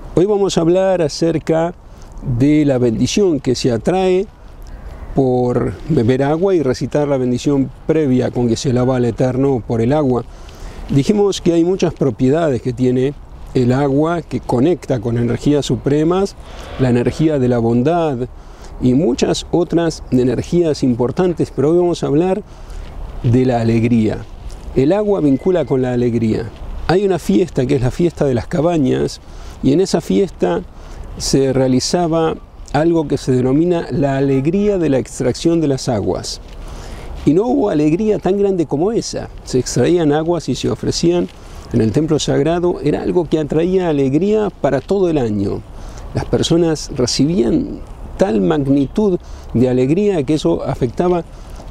Hoy vamos a hablar acerca de la bendición que se atrae por beber agua y recitar la bendición previa con que se alaba al Eterno por el agua. Dijimos que hay muchas propiedades que tiene el agua, que conecta con energías supremas, la energía de la bondad y muchas otras energías importantes, pero hoy vamos a hablar de la alegría. El agua vincula con la alegría. Hay una fiesta que es la fiesta de las cabañas, y en esa fiesta se realizaba algo que se denomina la alegría de la extracción de las aguas. Y no hubo alegría tan grande como esa. Se extraían aguas y se ofrecían en el templo sagrado. Era algo que atraía alegría para todo el año. Las personas recibían tal magnitud de alegría que eso afectaba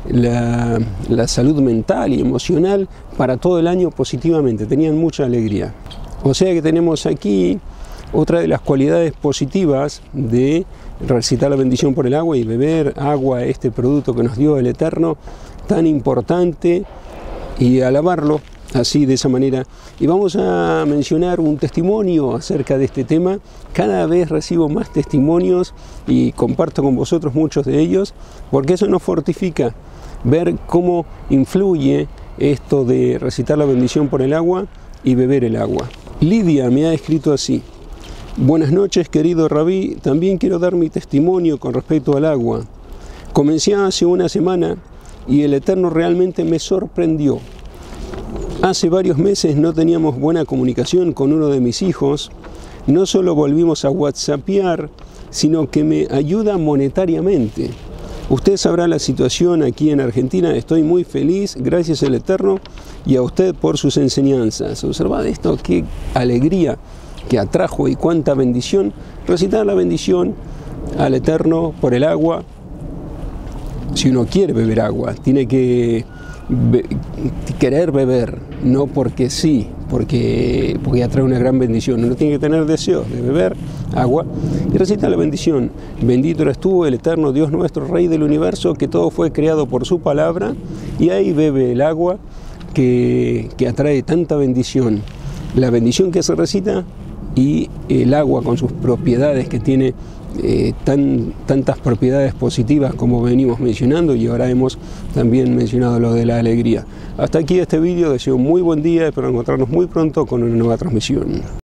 la salud mental y emocional para todo el año positivamente. Tenían mucha alegría. O sea que tenemos aquí otra de las cualidades positivas de recitar la bendición por el agua y beber agua, este producto que nos dio el Eterno, tan importante, y alabarlo así, de esa manera. Y vamos a mencionar un testimonio acerca de este tema. Cada vez recibo más testimonios y comparto con vosotros muchos de ellos, porque eso nos fortifica, ver cómo influye esto de recitar la bendición por el agua y beber el agua. Lidia me ha escrito así: buenas noches, querido Rabí, también quiero dar mi testimonio con respecto al agua. Comencé hace una semana y el Eterno realmente me sorprendió. Hace varios meses no teníamos buena comunicación con uno de mis hijos. No solo volvimos a whatsappear, sino que me ayuda monetariamente. Usted sabrá la situación aquí en Argentina. Estoy muy feliz, gracias al Eterno y a usted por sus enseñanzas. Observad esto, qué alegría que atrajo y cuánta bendición. Recitar la bendición al Eterno por el agua. Si uno quiere beber agua, tiene que querer beber, no porque sí, porque atrae una gran bendición. Uno tiene que tener deseo de beber agua y recita la bendición. Bendito eres tú, el Eterno Dios nuestro, Rey del universo, que todo fue creado por su palabra, y ahí bebe el agua que atrae tanta bendición. La bendición que se recita y el agua con sus propiedades que tiene, tantas propiedades positivas como venimos mencionando, y ahora hemos también mencionado lo de la alegría. Hasta aquí este vídeo, deseo un muy buen día, espero encontrarnos muy pronto con una nueva transmisión.